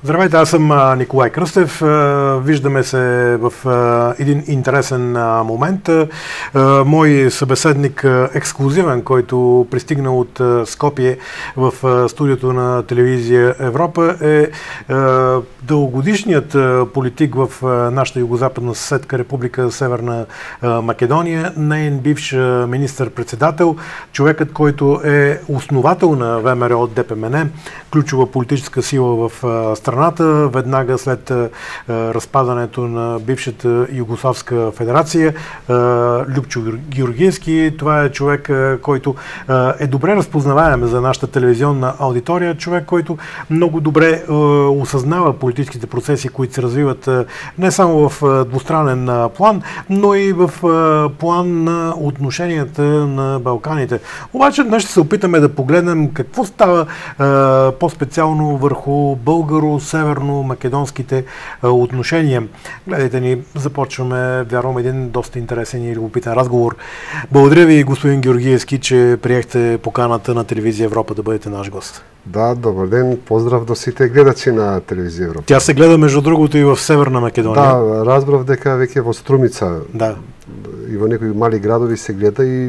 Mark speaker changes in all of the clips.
Speaker 1: Здравейте, аз съм Николай Кръстев. Виждаме се в един интересен момент. Мой събеседник ексклузивен, който пристигна от Скопие в студиото на телевизия Европа, е дългогодишният политик в нашата югозападна съседка Република Северна Македония, нейн бивш министър-председател, човекът, който е основател на ВМРО ДПМН, ключова политическа сила в страната, веднага след разпадането на бившата Югославска федерация. Любчо Георгиевски, това е човек, който е добре разпознаваем за нашата телевизионна аудитория, човек, който много добре осъзнава политическите процеси, които се развиват не само в двустранен план, но и в план на отношенията на Балканите. Обаче днес ще се опитаме да погледнем какво става по-специално върху българо-северно-македонските отношения. Гледайте ни, започваме, вярвам, един доста интересен и любопитен разговор. Благодаря ви, господин Георгиевски, че приехте поканата на телевизия Европа да бъдете наш гост.
Speaker 2: Да, добър ден, поздрав до сите гледачи на телевизия Европа.
Speaker 1: Тя се гледа, между другото, и в Северна Македония.
Speaker 2: Да, разбрав дека веќе во Струмица и во некои мали градови се гледа и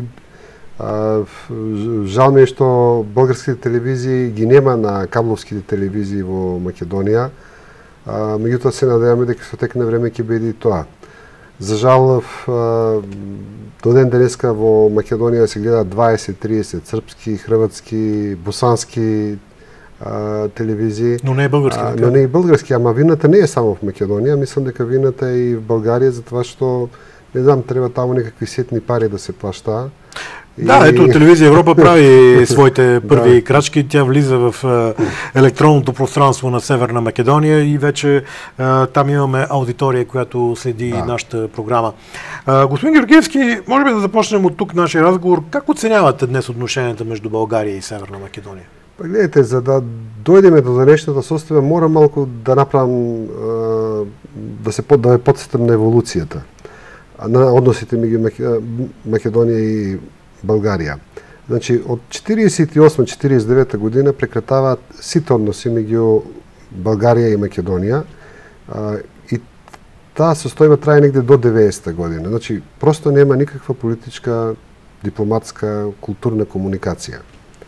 Speaker 2: жал ми е што българските телевизии ги нема на кабловските телевизии во Македонија. Меѓутоа се надеваме дека со тек на време ќе биде и тоа. За жал, до ден денеска во Македонија се гледа 20-30 српски, хрватски, босански телевизии.
Speaker 1: Но не е български.
Speaker 2: Но не е български, ама вината не е само в Македонија, мислам дека вината е и в Българија, затоа што, не знам, треба таму некакви сетни пари да се плаща.
Speaker 1: Да, ето телевизия Европа прави своите първи крачки. Тя влиза в електронното пространство на Северна Македония и вече там имаме аудитория, която следи нашата програма. Господин Георгиевски, може би да започнем от тук нашия разговор. Как оценявате днес отношенията между България и Северна Македония?
Speaker 2: Гледайте, за да дојдеме до денешната состојба, мора малку да направам, да ја подсетам на еволуцијата на односите меѓу Македонија и Българија. Значи, од 48-49 година прекратаваат сите односи меѓу Българија и Македонија и таа состојба трае негде до 90-та година. Значи, просто нема никаква политичка, дипломатска, културна комуникација.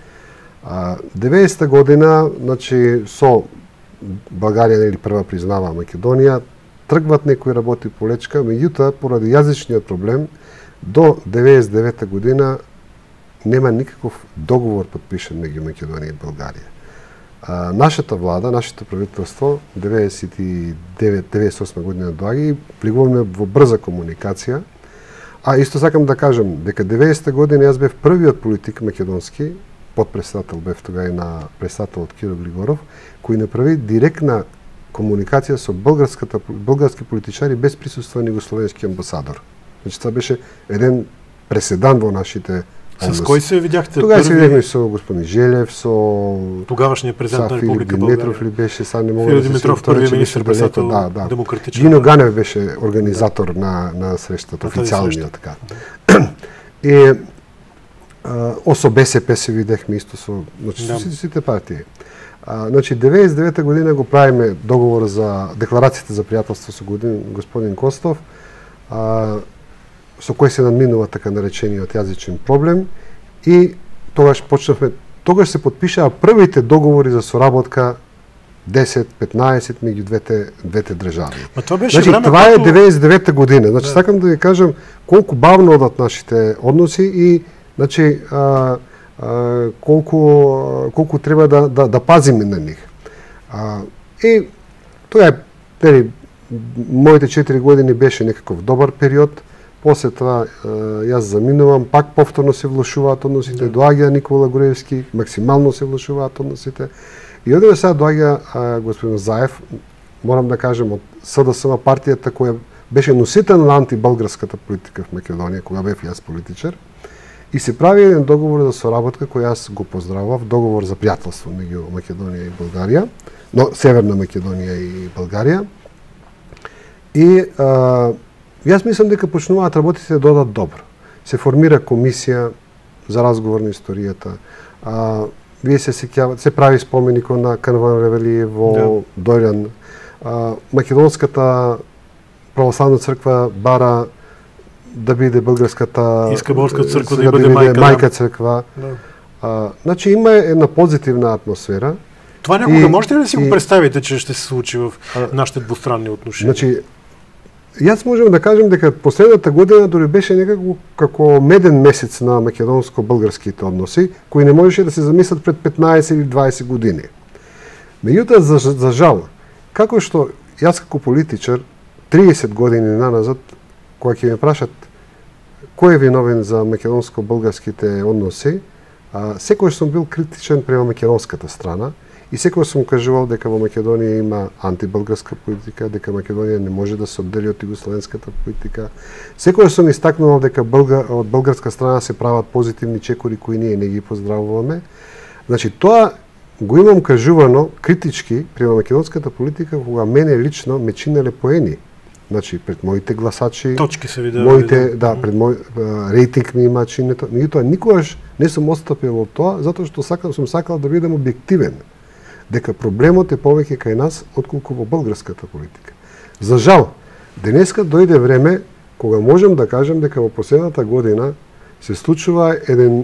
Speaker 2: 90-та година, значи, со Българија нели прва признава Македонија, тргват некои работи полечка, меѓутоа, поради јазичниот проблем, до 99-та година нема никаков договор подпишан меѓу Македонија и Българија. Нашата влада, нашето правителство, 99-98 година доаѓа и влегуваме во брза комуникација. Исто сакам да кажам дека 90-та година јас бев првиот политик македонски, подпредседател бев тога и на председателот Киро Григоров, кој направи директна комуникација со български политичари без присуство на југословенски амбасадор. Значи, това беше еден преседан во нашите
Speaker 1: С кој се видяхте?
Speaker 2: Тогава се видяхме со господин Желев, со
Speaker 1: тогавашниот президент на Република
Speaker 2: Българија. Димитров ли беше, сад не мога
Speaker 1: да се Димитров, првиот министр-председател, демократичен.
Speaker 2: Гино Ганев беше организатор на срештата, официјалниот така. И осо БСП се видяхме исто со, значи, сите партии. Значи, 99-та година го правиме договор за декларацијата за пријателство со господин Костов, со кој се надминува така наречениот јазичен проблем и тогаш се подпишаа првите договори за соработка 10-15 меѓу двете држави.
Speaker 1: Значи,
Speaker 2: това е 99-та година. Значи, сакам да ви кажам колку бавно одат нашите односи и значи, колку треба да пазиме на нив. И тоа е, моите 4 години беше некаков добар период. После тоа јас заминувам, пак повторно се влошуваат односите, доаѓа Никола Груевски, максимално се влошуваат односите. И одеве сега доаѓа господин Заев, морам да кажем, од СДСМ, партијата која беше носител на антибългарската политика в Македонија, кога бев јас политичар, и се прави еден договор за соработка кој јас го поздравав, договор за пријателство меѓу Македонија и Българија, но Северна Македонија и Българија. И јас мислам дека почнуваат работите да одат добро. Се формира комисија за разговор на историјата. вие се сеќавате, се прави споменик на Карван Ревелиево, Дојлјан. Македонската православна црква бара да биде българската
Speaker 1: Искаборската црква да биде
Speaker 2: мајка црква. Значи има една позитивна атмосфера.
Speaker 1: Това някога можете ли да си го представите, че ще се случи в нашите двустранни отношения?
Speaker 2: Значи, јас можем да кажем дека последната година дори беше некако како меден месец на македонско-българските односи, кои не можеше да се замислат пред 15 или 20 години. Меѓутоа, за жал, како што јас како политичар 30 години наназад, кога ќе ме прашат кој е виновен за македонско-българските односи, секој сум бил критичен према македонската страна и секој сум кажувал дека во Македонија има антибългарска политика, дека Македонија не може да се оддели од југословенската политика. Секој сум истакнувал дека од българска страна се прават позитивни чекори кои ние не ги поздравуваме. Значи, тоа го имам кажувано критички према македонската политика, кога мене лично ме чинеле поени. Значи, пред моите гласачи,
Speaker 1: точки се видеа,
Speaker 2: пред мој рейтинг ми има чинето. Меѓутоа, никогаш не сум отстапил од тоа, затоа што сум сакал да бидам објективен. Дека проблемот е повеќе кај нас, отколку во българската политика. За жал, денеска дојде време кога можем да кажем дека во последната година се случува еден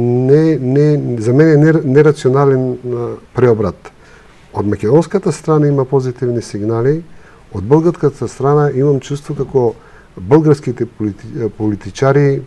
Speaker 2: за мене нерационален преобрат. Од македонската страна има позитивни сигнали, од българската страна имам чувство како българските политичари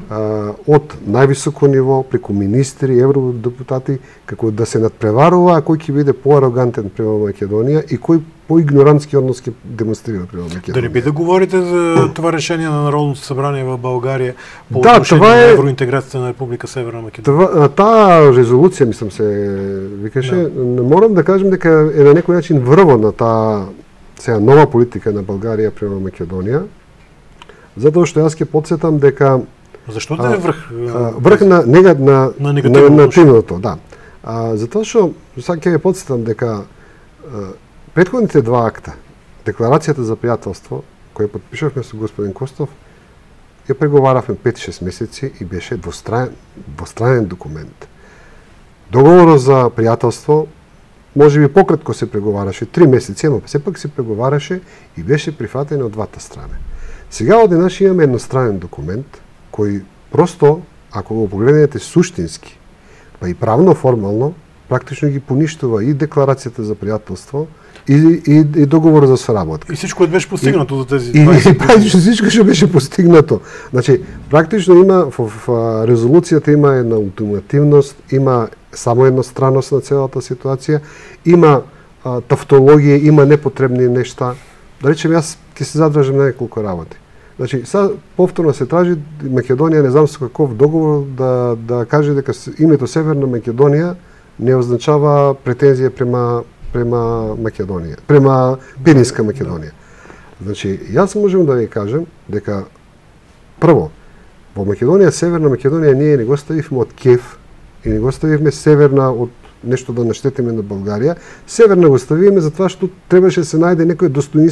Speaker 2: од највисоко ниво, преку министри, евродепутати, како да се надпреварува кој ќе биде поарогантен према Македонија и кој поигнорантски однос ќе демонстрира према Македонија.
Speaker 1: Да не би да говорите за това решение на Народното събрание в България по отношение на евроинтеграцията на Република Северна Македонија?
Speaker 2: Таа резолуција, мислам се викаше, морам да кажем дека е на некој начин врво на таа сега нова политика на Българија према Македонија, затоа што јас ќе потсетам дека
Speaker 1: Зашто да е врх?
Speaker 2: Врх на негативното, да. Затоа што сега ќе ја потсетам дека претходните два акта, декларацијата за пријателство, која потпишавме со господин Костов, ја преговаравме 5-6 месеци и беше двустранен документ. Договорот за пријателство може би пократко се преговараше, 3 месеци, но сепак се преговараше и беше прифатен од двата страни. Сега одеднаш имаме едностранен документ, кој просто, ако го погледнете суштински, па и правно формално, практично ги поништува и декларацијата за пријателство и договор за соработка.
Speaker 1: И всичко беше постигнато за тези
Speaker 2: 20 години. Всичко што беше постигнато. Значи, практично има в резолуцијата има една ултимативност, има само едностранност на целата ситуација, има тавтологија, има непотребни нешта. Да речем, јас ќе се задржам на неколку работи. Значи, сега повторно се тражи Македонија, не знам со каков договор, да каже дека името Северна Македонија не означава претензија према Македонија, према Пиринска Македонија. Значи, јас можем да ви кажем дека прво, во Македонија, Северна Македонија ние не го ставивме од кеф и не го ставивме Северна од нешто да наштетиме на Българија. Северна го ставиме затоа што требаше да се најде некој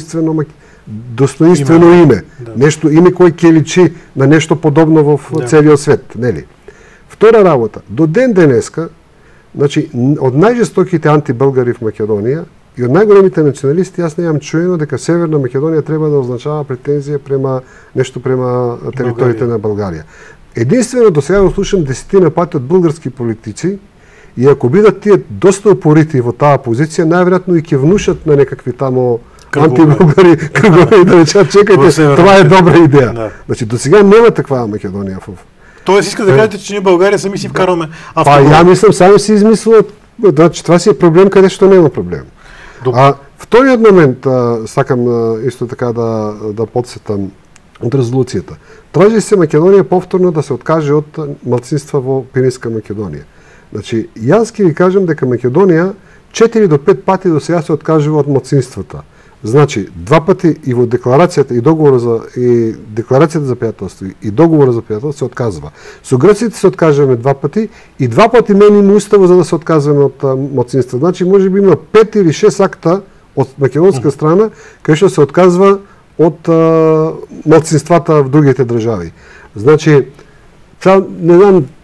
Speaker 2: достоинствено име.
Speaker 1: Да.
Speaker 2: Нешто име кој ќе личи на нешто подобно во целиот свет, нели? Втора работа, до ден денеска, значи од најжестоките антибългари в Македонија и од најголемите националисти јас немам чуено дека Северна Македонија треба да означава претензија према териториите на Българија. Единствено до сега го слушам 10 пати од български политици и ако бидат тие доста упорити во таа позиција, најверојатно и ќе внушат на некакви тамо антибългари кръгове и да речат, чекајте, това е добра идеја. Да. Значи, до сега нема таква Македонија.
Speaker 1: Тоест иска да кажете, че ние Българија сами си вкарваме
Speaker 2: автомобил. Ја мислам, сами си измислуват, значи това си е проблем каде што нема проблем. Вториот момент, сакам исто така да подсетам од резолуцијата. Тражи се Македонија повторно да се откаже од малцинства во Пиринска Македонија. Значи, јас ќе ви кажам дека Македонија 4 до 5 пати до сега се откажува од малцинствата. Значи, 2 пати и во декларацијата и декларацијата за пријателство и договорот за пријателство се отказва. Со грците се откажуваме 2 пати и 2 пати мене има уставо за да се отказваме од малцинства. Значи, може би има 5 или 6 акта од македонска страна кај што се отказва од малцинствата в другите држави. Значи, не знам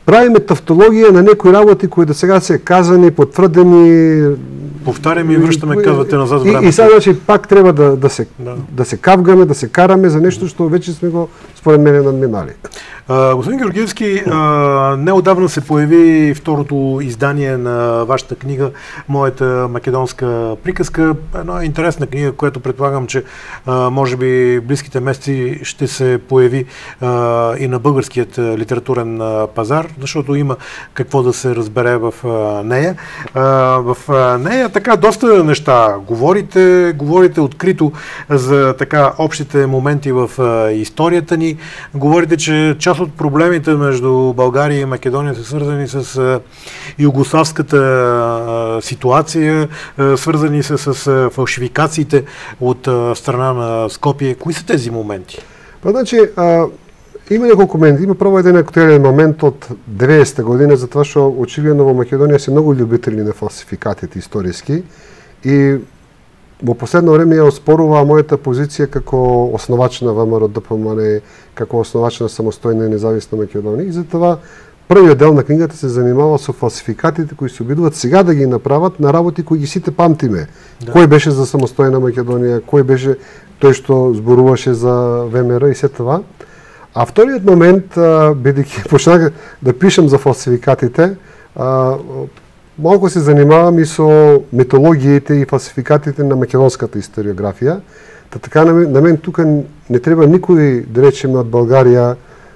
Speaker 2: правиме тавтологија на некои работи кои до сега се казани, потврдени.
Speaker 1: Повтаряме и връщаме, казвате, назад времето.
Speaker 2: И сега, значи, пак треба да се кавгаме, да се караме за нещо, што вече сме го, според мене, надминали.
Speaker 1: Господин Георгиевски, неодавна се появи второто издание на вашата книга "Моята македонска приказка". Една интересна книга, която предполагам, че може би близките месеци ще се появи и на българският литературен пазар, защото има какво да се разбере в нея. В нея така доста неща говорите открито за така общите моменти в историята ни. Говорите, че част от проблемите между България и Македония са свързани с югославската ситуация, свързани са с фалшификациите от страна на Скопие. Кои са тези моменти?
Speaker 2: Значи, има неколку моменти. Има право един актуелен момент от 90-та година, затоа што очигледно во Македонија се многу љубители на фалсификатите историски и во последно време ја оспорува мојата позиција како основач на ВМРО ДПМН, како основач на самостојна и независна Македонија. И затоа првиот дел на книгата се занимава со фалсификатите кои се обидуваат сега да ги направат на работи кои ги сите памтиме. Да. Кој беше за самостојна Македонија, кој беше тој што зборуваше за ВМРО и се това. А вториот момент, бидејќи почнах да пишам за фалсификатите, малку се занимавам и со митологиите и фалсификатите на македонската историографија. Така на мен тука не треба никој, да речеме, од Българија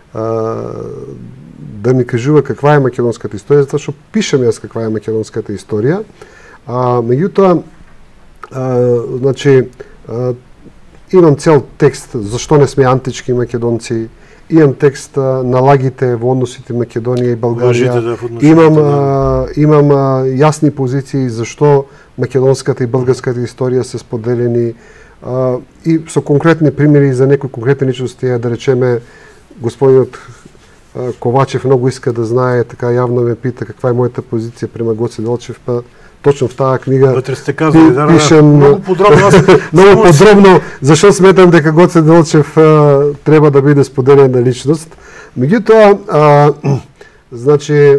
Speaker 2: да ми кажува каква е македонската историја, затоа што пишам јас каква е македонската историја. Меѓутоа, значи, имам цел текст зашто не сме антички македонци, имам текст на лагите во односите Македонија и Българија. Имам јасни позиции зашто македонската и българската историја се споделени и со конкретни примери за некои конкретни личности, да речеме господинот Ковачев многу иска да знае, така јавно ме пита каква е мојата позиција према Гоце Делчев, па точно в таа книга пишем
Speaker 1: многу
Speaker 2: подробно зашто сметам дека Гоце Делчев треба да биде споделена личност. Меѓутоа, значи,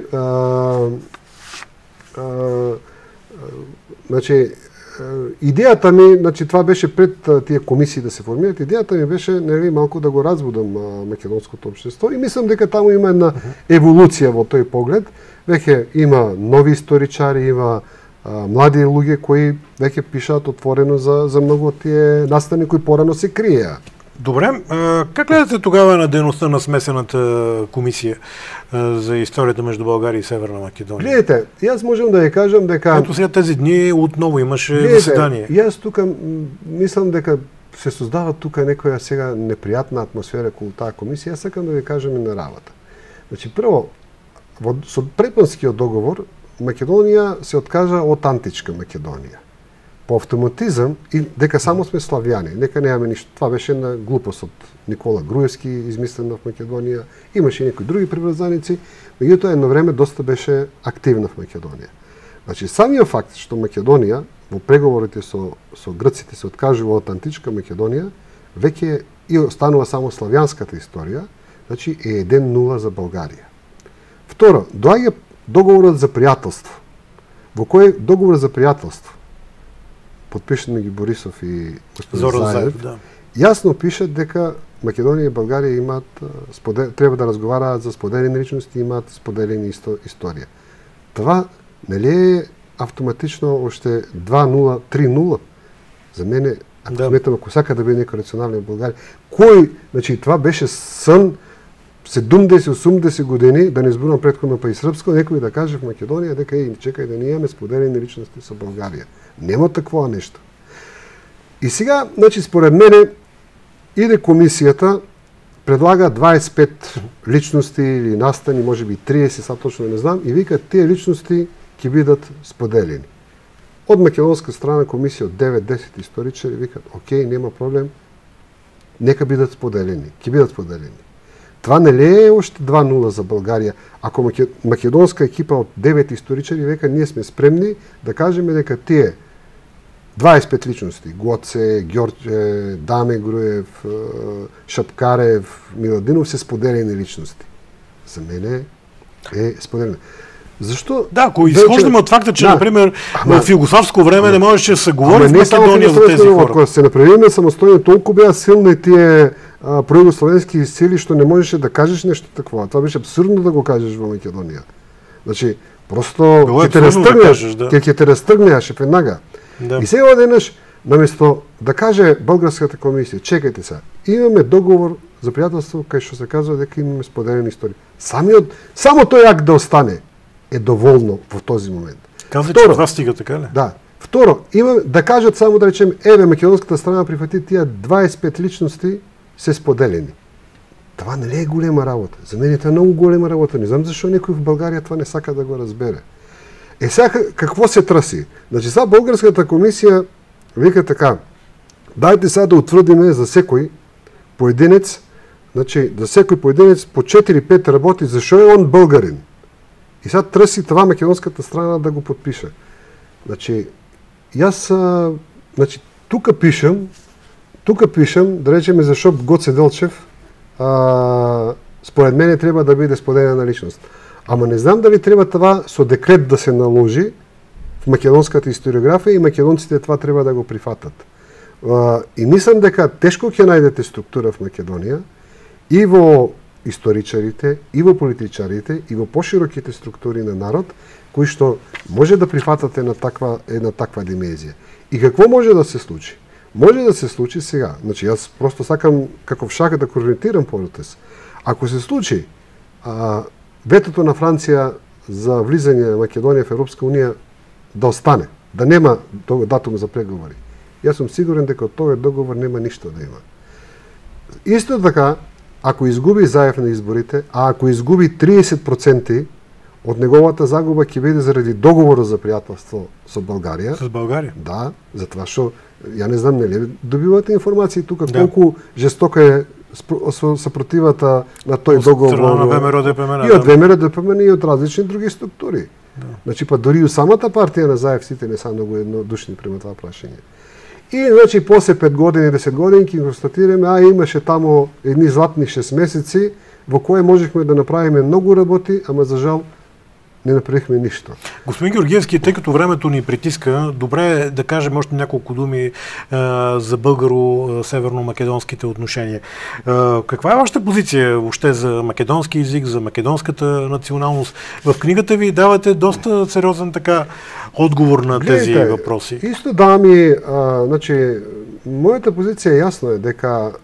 Speaker 2: идејата ми, значи това беше пред тие комисии да се формират, идејата ми беше нели малку да го разбудам македонското општество и мислам дека таму има една еволуција во тој поглед. Веќе има нови историчари, има млади луѓе кои веќе пишаат отворено за многу од тие настани кои порано се криеа.
Speaker 1: Добре, как гледате тогава на дейността на смесената комисија за историјата меѓу Българија и Северна Македонија?
Speaker 2: Гледате, јас можам да ја кажам дека...
Speaker 1: Ето сега тези дни отново имаше заседание.
Speaker 2: Јас тука мислам дека се создава тука некоја сега непријатна атмосфера околу таа комисија. Јас сакам да ви кажам и на работа. Значи, прво, со Препанскиот договор Македонија се откажа од античка Македонија. По автоматизам и дека само сме славјани, нека немаме ништо. Това беше една глупост од Никола Груевски, измислена в Македонија. Имаше и некои други приврзаници, меѓутоа едно време доста беше активна в Македонија. Значи, самиот факт што Македонија во преговорите со грците се откажува од античка Македонија, веќе и останува само славјанската историја, значи е 1-0 за Българија. Второ, доаѓа договорот за пријателство. Во кој договор за пријателство подпишат меѓу Борисов и господин Заев,
Speaker 1: да.
Speaker 2: Јасно пишат дека Македонија и Българија имаат треба да разговараат за споделени личности, имаат споделени историја. Това нели е автоматично оште 2-0, 3-0? За мене, ако сметам, ако сака да биде некој рационален в Българија, кој, значи това беше сон 70-80 години, да не зборувам претходно па и српско, некој да каже в Македонија дека чекај да ние имаме споделени личности со Българија. Нема такво нешто. И сега, значи, според мене, иде комисијата, предлага 25 личности или настани, може би 30, сега точно не знам, и вика тие личности ќе бидат споделени. Од македонска страна комисија од 9-10 историчари викат, окей, нема проблем, нека бидат споделени, ќе бидат споделени. Това не е още 2-0 за Българија. Ако македонска екипа од 9 историчари века ние сме спремни да кажеме дека тие 25 личности, Гоце, Ѓорđe, Даме Груев, Шапкарев, Миладинов се споделени личности. За мене е споделена. Защо?
Speaker 1: Да, ако изхождаме от факта, че, например, в югославско време не можеше да се говори в Македония за тези хора.
Speaker 2: Ако се направиме самостойно, толкова бяха силни тия проюгославенски сили, що не можеше да кажеш нещо такова. Това беше абсурдно да го кажеш в Македония. Значи, просто ќе те разтргнеш веднага.
Speaker 1: Да.
Speaker 2: И сега денеш, наместо да каже Българската комисия, чекайте сега, имаме договор за приятелство, кај што се казва дека имаме споделени истории. Само тој акт да остане е доволно в този момент.
Speaker 1: Казва, че това стига, така ли?
Speaker 2: Да. Второ, да кажат само да речем, македонската страна прихвати тия 25 личности се споделени. Това не е голема работа. За мен е това много голема работа. Не знам защо някой в България това не сака да го разбере. Сега какво се траси? Значи сега Българската комисия вика така, дайте сега да утвърдиме за секой поединец, значи за секой поединец по 4-5 работи, защо е он българин? И сега търси това македонската страна да го подпише. Значи, тук пишем, да речем, защо Гоце Делчев според мен трябва да биде споделена личност. Ама не знам дали трябва това со декрет да се наложи в македонската историография и македонците това трябва да го прифатат. И мислам дека тешко ќе најдете структура в Македонија и во историчарите, и во политичарите, и во пошироките структури на народ, кои што може да прифатат една таква димензија. И какво може да се случи? Може да се случи сега. Значи, јас просто сакам како в шах да корнетирам процес. Ако се случи ветото на Франција за влизање на Македонија в Европска унија да остане, да нема датум за преговори, јас сум сигурен дека од тој договор нема ништо да има. Исто така, ако изгуби Заев на изборите, а ако изгуби 30% од неговата загуба ќе биде заради договора за пријателство со Българија.
Speaker 1: С Българија?
Speaker 2: Да, затоа што ја не знам, нели добивате информации тука колку жестока е съпротивата на тој договор.
Speaker 1: На ВМРО ДПМН.
Speaker 2: И од ВМРО ДПМН и од различни други структури. Да. Значи па дори и самата партија на Заев сите не са многу еднодушни према това прашање. И значи после 5 години, 10 години ќе констатираме, имаше тамо едни златни 6 месеци во кои можехме да направиме многу работи, ама за жал не направихме нищо.
Speaker 1: Господин Георгиевски, тъй като времето ни притиска, добре е да кажем още няколко думи за българо-северно-македонските отношения. Каква е вашата позиция въобще за македонски език, за македонската националност? В книгата ви давате доста сериозен отговор на тези въпроси.
Speaker 2: Исто дами, значи, моята позиция ясна е дека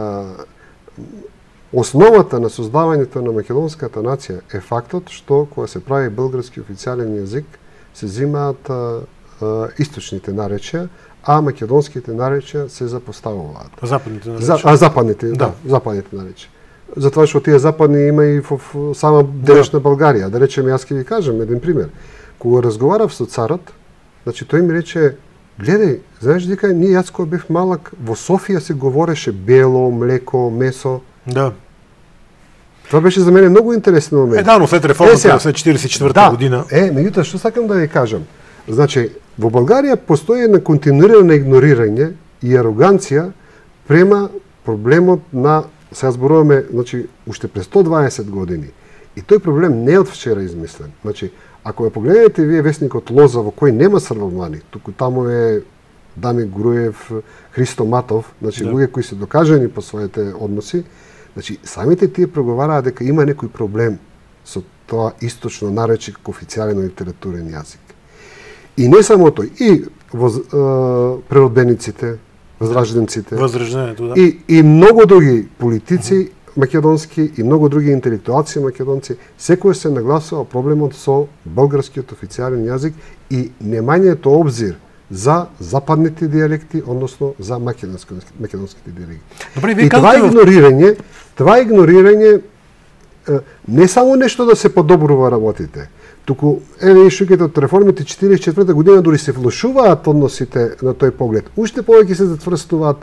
Speaker 2: основата на создаването на македонската нација е фактот што кога се прави български официјален јазик се взимаат источните наречја, а македонските наречја се запоставуваат.
Speaker 1: Западните наречја?
Speaker 2: Западните наречја. Затоа што тие западни има и во сама денешна Българија. Да речеме, јас ќе ви кажам еден пример. Кога разговарав со царот, значи тој ми рече: гледај, знаеш дека јас кога бев малак во Софија се говореше бело, млеко, месо.
Speaker 1: Да.
Speaker 2: Това беше за мене много интересен момент.
Speaker 1: Но след реформата след 1944 година.
Speaker 2: Меѓутоа, што сакам да ви кажам? Значи, во Българија постои една континуирано игнорирање и ароганција према проблемот на, сега зборуваме, значи, уште през 120 години. И тој проблем не е од вчера измислен. Значи, ако ја погледнете вие вестникот Лоза, во кој нема србомани, туку тамо е Дами Груев, Христо Матов, значи луѓе кои се докажани по своите односи, значи самите тие проговараат дека има некој проблем со тоа источно нарече како официјален литературен јазик. И не само тој, и преродбениците, возражденците, и многу други политици македонски и многу други интелектуалци македонци, секој се нагласува проблемот со българскиот официјален јазик и немањето обзир за западните диалекти, односно за македонските диалекти.
Speaker 1: Добре,
Speaker 2: и това игнорирање не само нешто да се подобрува работите, туку и шуќите од реформите 44 година дори се влошуваат односите на тој поглед. Уште повеќе се затврстуваат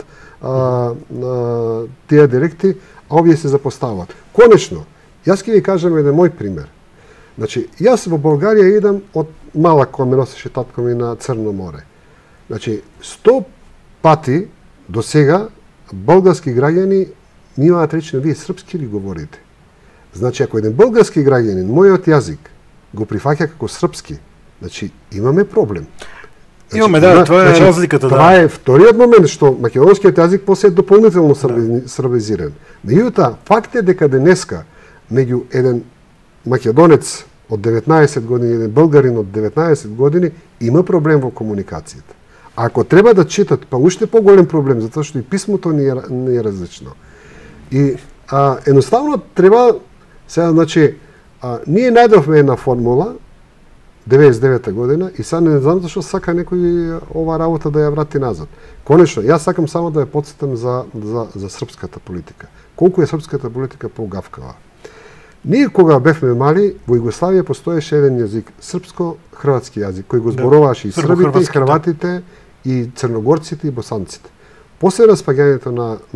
Speaker 2: тие диалекти, а овие се запоставуваат. Конечно, јас ќе ви кажам еден мој пример. Значи, јас во Българија идам од малак кога ме носеше татко ми на Црно море. Значи, 100 пати до сега български граѓани ми имаат речено: вие српски ли говорите? Значи, ако един български гражданин, мојот јазик, го прифаќа како српски, значи, имаме проблем.
Speaker 1: Значи, имаме, да, това е разликата.
Speaker 2: Това е вториот момент, што македонскиот јазик после е дополнително србизиран. Меѓутоа, факт е дека денеска, меѓу еден македонец од 19 години, еден българин од 19 години, има проблем во комуникацијата. А ако треба да четат, па уште поголем проблем, затоа што и писмото не е различно. И едноставно треба, сега, значи, ние најдовме една формула, 99-та година, и сега не знам зашто сака некој ова работа да ја врати назад. Конечно, јас сакам само да ја подсетам за српската политика. Колку е српската политика погавкава. Ние кога бевме мали, во Југославија постоеше еден јазик, српско-хрватски јазик, кој го зборуваше и србите, и хрватите, и црногорците, и босанците. После распаѓањето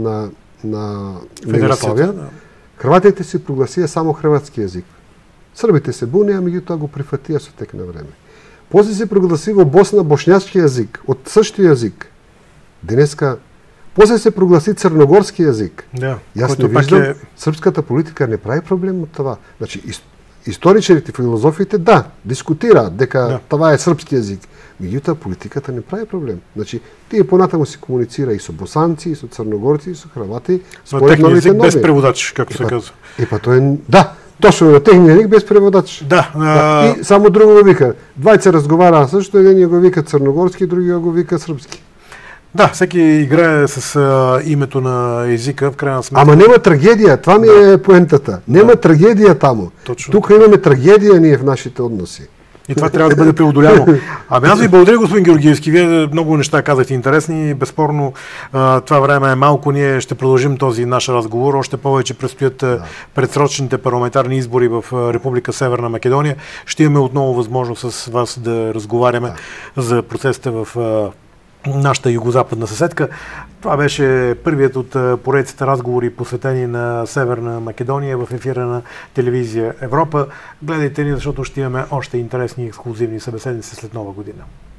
Speaker 2: на Југославија, хрватите се прогласија само хрватски јазик. Србите се бунеа, меѓутоа го прифатија со тек на време. После се прогласи во Босна бошњачки јазик, од същи јазик. Денеска, после се прогласи црногорски јазик.
Speaker 1: Да,
Speaker 2: јас не виждам, српската политика не прави проблем од това. Значи, историчарите, филозофите, да, дискутираат дека това е српски јазик. Меѓутоа, политиката не прави проблем. Значи, тие понатаму се комуницира и со босанци, и со црногорци, и со хрвати, според новите
Speaker 1: език без преводач, както се казва.
Speaker 2: Тоа е, да, точно на техниот език без преводач.
Speaker 1: Да.
Speaker 2: И само друго го вика. Двајца разговараа сашто, еден го вика црногорски, другиот го вика српски.
Speaker 1: Да, всеки играе с името на езика, в крайна сметка.
Speaker 2: Ама нема трагедија, това ми е поентата. Нема трагедија таму.
Speaker 1: Точно.
Speaker 2: Тука имаме трагедија ние в нашите односи.
Speaker 1: И това трябва да бъде преодоляно. Ами аз ви благодаря, господин Георгиевски. Вие много неща казахте интересни. Безспорно това време е малко. Ние ще продължим този наш разговор. Още повече предстоят предсрочните парламентарни избори в Република Северна Македония. Ще имаме отново възможност с вас да разговаряме за процесите в нашата югозападна съседка. Това беше първият от поредицата разговори, посветени на Северна Македония в ефира на телевизия Европа. Гледайте ни, защото ще имаме още интересни и ексклузивни събеседници след Нова година.